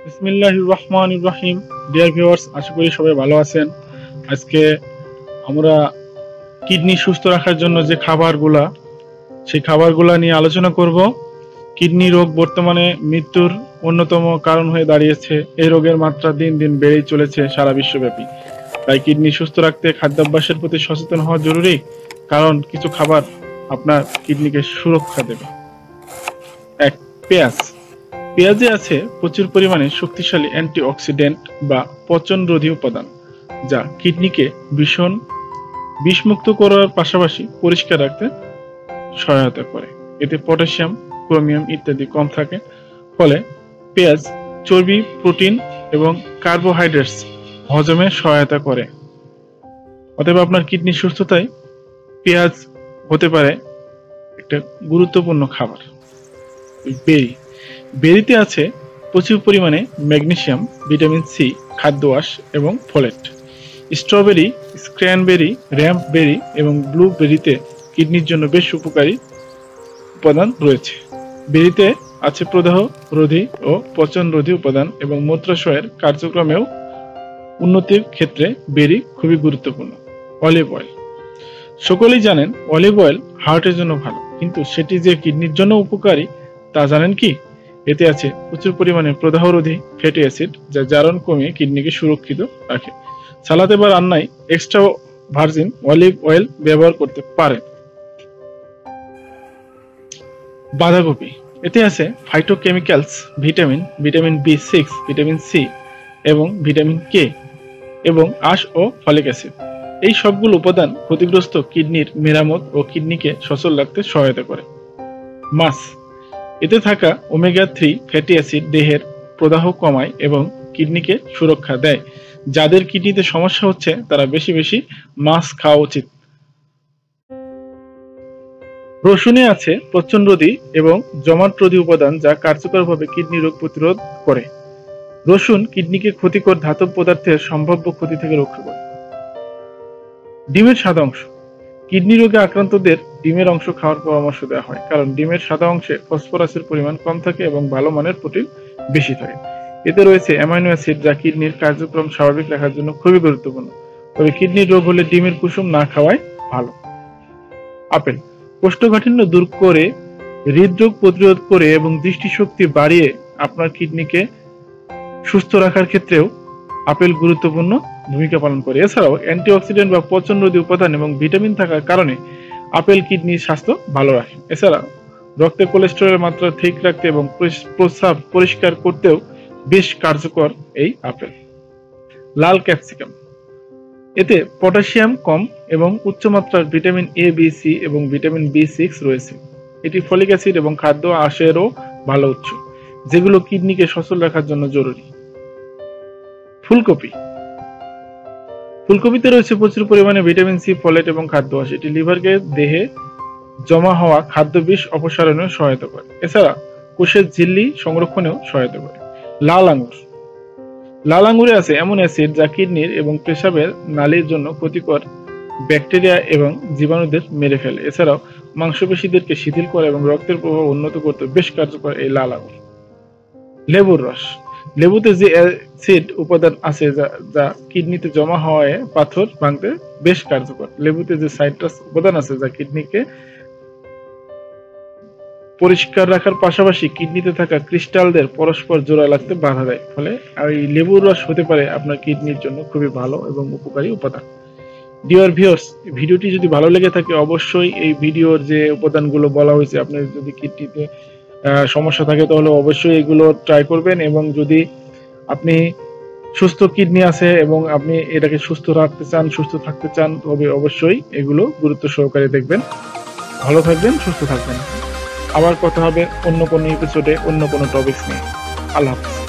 বিসমিল্লাহির রহমানির রহিম। Dear viewers, আশা করি সবাই ভালো আছেন। আজকে আমরা কিডনি সুস্থ রাখার জন্য যে সেই খাবারগুলা নিয়ে আলোচনা করব। কিডনি রোগ বর্তমানে মৃত্যুর অন্যতম কারণ হয়ে দাঁড়িয়েছে। এই রোগের মাত্রা দিন দিন বেড়েই চলেছে সারা বিশ্বব্যাপী। তাই কিডনি সুস্থ রাখতে খাদ্যাভ্যাসের প্রতি সচেতন হওয়া জরুরি, কারণ কিছু খাবার আপনার কিডনিকে সুরক্ষা দেবে। এক, পেঁয়াজ। পেঁয়াজে আছে প্রচুর পরিমাণে শক্তিশালী অ্যান্টিঅক্সিডেন্ট বা পচনরোধী উপাদান, যা কিডনিকে বিষমুক্ত করার পাশাপাশি পরিষ্কার রাখতে সহায়তা করে। এতে পটাশিয়াম, ক্রোমিয়াম ইত্যাদি কম থাকে, ফলে পেঁয়াজ চর্বি, প্রোটিন এবং কার্বোহাইড্রেটস হজমে সহায়তা করে। অতএব আপনার কিডনি সুস্থতায় পেঁয়াজ হতে পারে একটা গুরুত্বপূর্ণ খাবার। বেরিতে আছে প্রচুর পরিমাণে ম্যাগনেসিয়াম, ভিটামিন সি, খাদ্য আঁশ এবং ফোলেট। স্ট্রবেরি, ক্র্যানবেরি, র্যাম্পবেরি এবং ব্লুবেরিতে কিডনির জন্য বেশ উপকারী উপাদান রয়েছে। বেরিতে আছে প্রদাহ রোধী ও পচন রোধী উপাদান এবং মূত্রাশয়ের কার্যক্রমেও উন্নতির ক্ষেত্রে বেরি খুবই গুরুত্বপূর্ণ। Olive oil. সকলেই জানেন অলিভ অয়েল হার্টের জন্য ভালো, কিন্তু সেটি যে কিডনির জন্য উপকারী তা জানেন কি? এতে আছে প্রচুর পরিমাণে প্রদাহরোধী ফ্যাটি অ্যাসিড, যা জারণ কমিয়ে কিডনিকে সুরক্ষিত রাখে। সালাদে বা রান্নায় এক্সট্রা ভার্জিন অলিভ অয়েল ব্যবহার করতে পারেন। বাঁধাকপি। এতে আছে ফাইটোকেমিক্যালস, ভিটামিন বি6, ভিটামিন সি এবং ভিটামিন কে এবং আঁশ ও ফলিক অ্যাসিড। এই সবগুলো উপাদান ক্ষতিগ্রস্ত কিডনির মেরামত ও কিডনিকে সচল রাখতে সহায়তা করে। মাছ। এতে থাকা ওমেগা-3 ফ্যাটি অ্যাসিড দেহের প্রদাহ কমায় এবং কিডনিকে সুরক্ষা দেয়। যাদের কিডনিতে সমস্যা হচ্ছে তারা বেশি বেশি মাছ খাওয়া উচিত। রসুনে আছে পচনরোধী এবং জমাটরোধী উপাদান, যা কার্যকরভাবে কিডনি রোগ প্রতিরোধ করে। রসুন কিডনিকে ক্ষতিকর ধাতব পদার্থের সম্ভাব্য ক্ষতি থেকে রক্ষা করে। ডিমের সাদা অংশ। কিডনি রোগে আক্রান্তদের ডিমের অংশ খাওয়ার পরামর্শ দেওয়া হয়, কারণ ডিমের সাদা অংশে ফসফরাসের পরিমাণ কম থাকে এবং ভালো মানের প্রোটিন বেশি থাকে। এতে রয়েছে অ্যামাইনো অ্যাসিড, যা কিডনির কার্যক্রম স্বাভাবিক রাখার জন্য খুবই গুরুত্বপূর্ণ। তবে কিডনির রোগ হলে ডিমের কুসুম না খাওয়াই ভালো। আপেল কোষ্ঠকাঠিন্য দূর করে, হৃদরোগ প্রতিরোধ করে এবং দৃষ্টিশক্তি বাড়িয়ে আপনার কিডনিকে সুস্থ রাখার ক্ষেত্রেও আপেল গুরুত্বপূর্ণ ভূমিকা পালন করে। এছাড়াও অ্যান্টিঅক্সিডেন্ট বা পচনরোধী উপাদান এবং ভিটামিন থাকার কারণে আপেল কিডনির স্বাস্থ্য ভালো রাখে। এছাড়া রক্তে কোলেস্টেরলের মাত্রা ঠিক রাখতে এবং প্রস্রাব পরিষ্কার করতেও বেশ কার্যকর এই আপেল। লাল ক্যাপসিকাম। এতে পটাশিয়াম কম এবং উচ্চমাত্রার ভিটামিন এ, বি, সি এবং ভিটামিন বি6 রয়েছে। এটি ফলিক অ্যাসিড এবং খাদ্য আঁশেরও ভালো উৎস, যেগুলো কিডনিকে সচল রাখার জন্য জরুরি। ফুলকপি। ফুলকপিতে রয়েছে প্রচুর পরিমাণে ভিটামিন সি, ফোলেট এবং খাদ্য আঁশ। এটি লিভারকে দেহে জমা হওয়া খাদ্য বিষ অপসারণে সহায়তা করে। এছাড়া কোষের ঝিল্লি সংরক্ষণেও সহায়তা করে। লাল আঙ্গুর। লাল আঙ্গুরে আছে এমন অ্যাসিড, যা কিডনির এবং পেশাবের নালীর জন্য ক্ষতিকর ব্যাকটেরিয়া এবং জীবাণুদের মেরে ফেলে। এছাড়াও মাংসপেশিদেরকে শিথিল করে এবং রক্তের প্রবাহ উন্নত করতে বেশ কার্যকর এই লাল আঙ্গুর। লেবুর রস। লেবুতে যে অ্যাসিড উপাদান আছে যা কিডনিতে জমা হওয়ায় পাথর ভাঙতে বেশ কার্যকর। লেবুতে যে সাইট্রাস উপাদান আছে যা কিডনিকে পরিষ্কার রাখার পাশাপাশি কিডনিতে থাকা ক্রিস্টালদের পরস্পর জোড়া লাগতে বাধা দেয়, ফলে এই লেবুর রস হতে পারে আপনার কিডনির জন্য খুবই ভালো এবং উপকারী উপাদান। ডিয়ার ভিউয়ার্স, ভিডিওটি যদি ভালো লেগে থাকে অবশ্যই এই ভিডিওর যে উপাদানগুলো বলা হয়েছে, আপনার যদি কিডনিতে সমস্যা থাকে তাহলে অবশ্যই এগুলো ট্রাই করবেন। এবং যদি আপনি সুস্থ কিডনি আছে এবং আপনি এটাকে সুস্থ রাখতে চান, সুস্থ থাকতে চান, তবে অবশ্যই এগুলো গুরুত্ব সহকারে দেখবেন। ভালো থাকবেন, সুস্থ থাকবেন। আবার কথা হবে অন্য কোনো এপিসোডে, অন্য কোনো টপিকস নিয়ে। আল্লাহ হাফেজ।